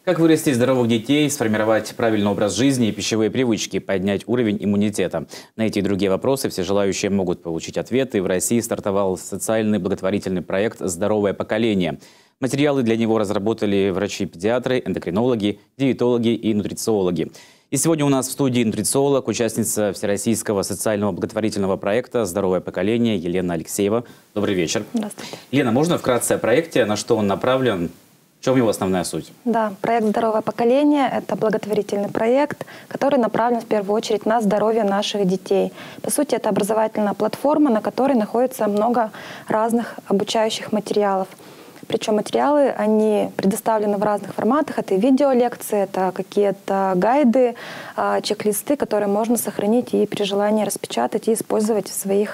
Как вырастить здоровых детей, сформировать правильный образ жизни и пищевые привычки, поднять уровень иммунитета? На эти и другие вопросы все желающие могут получить ответы. В России стартовал социальный благотворительный проект «Здоровое поколение». Материалы для него разработали врачи-педиатры, эндокринологи, диетологи и нутрициологи. И сегодня у нас в студии нутрициолог, участница Всероссийского социального благотворительного проекта «Здоровое поколение» Елена Алексеева. Добрый вечер. Здравствуйте. Лена, можно вкратце о проекте, на что он направлен? В чем его основная суть? Да, проект «Здоровое поколение» — это благотворительный проект, который направлен в первую очередь на здоровье наших детей. По сути, это образовательная платформа, на которой находится много разных обучающих материалов. Причем материалы, они предоставлены в разных форматах. Это видеолекции, это какие-то гайды, чек-листы, которые можно сохранить и при желании распечатать и использовать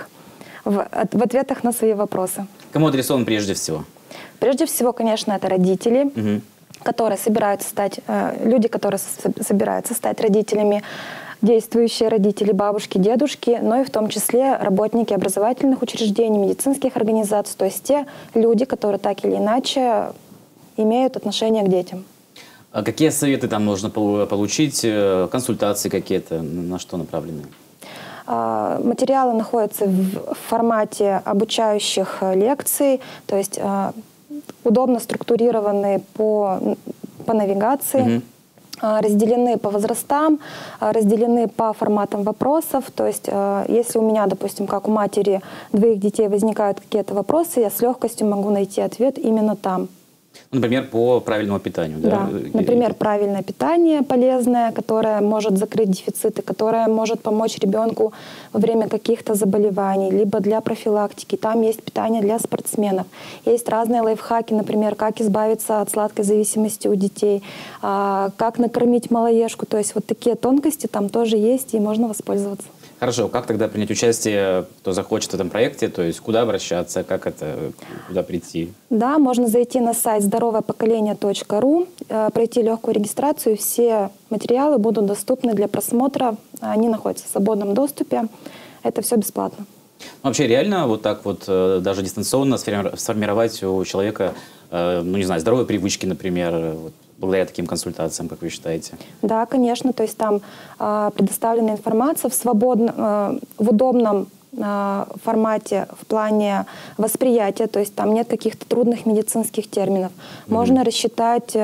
в ответах на свои вопросы. Кому адресован прежде всего? Прежде всего, конечно, это родители, которые собираются стать, люди, которые собираются стать родителями, действующие родители, бабушки, дедушки, но и в том числе работники образовательных учреждений, медицинских организаций, то есть те люди, которые так или иначе имеют отношение к детям. А какие советы там можно получить, консультации какие-то, на что направлены? Материалы находятся в формате обучающих лекций, то есть удобно структурированы по навигации, разделены по возрастам, разделены по форматам вопросов. То есть если у меня, допустим, как у матери двоих детей возникают какие-то вопросы, я с легкостью могу найти ответ именно там. Например, по правильному питанию. Да? Например, правильное питание полезное, которое может закрыть дефициты, которое может помочь ребенку во время каких-то заболеваний, либо для профилактики. Там есть питание для спортсменов. Есть разные лайфхаки, например, как избавиться от сладкой зависимости у детей, как накормить малоежку. То есть вот такие тонкости там тоже есть, и можно воспользоваться. Хорошо, как тогда принять участие, кто захочет в этом проекте, то есть куда обращаться, куда прийти? Да, можно зайти на сайт здоровопоколение.ру, пройти легкую регистрацию, все материалы будут доступны для просмотра, они находятся в свободном доступе, это все бесплатно. Вообще реально вот так вот даже дистанционно сформировать у человека, ну не знаю, здоровые привычки, например, благодаря таким консультациям, как вы считаете? Да, конечно. То есть там предоставлена информация в удобном формате в плане восприятия. То есть там нет каких-то трудных медицинских терминов. Можно рассчитать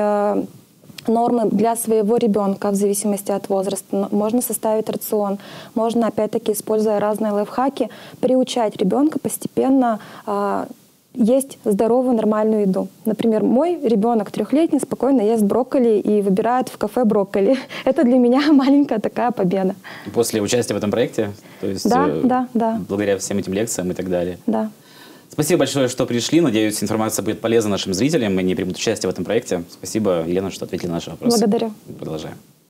нормы для своего ребенка в зависимости от возраста. Можно составить рацион. Можно, опять-таки, используя разные лайфхаки, приучать ребенка постепенно есть здоровую, нормальную еду. Например, мой ребенок 3-летний спокойно ест брокколи и выбирает в кафе брокколи. Это для меня маленькая такая победа. После участия в этом проекте? То есть, да. Благодаря всем этим лекциям и так далее? Да. Спасибо большое, что пришли. Надеюсь, информация будет полезна нашим зрителям. Они примут участие в этом проекте. Спасибо, Елена, что ответили на наши вопросы. Благодарю. Продолжаем.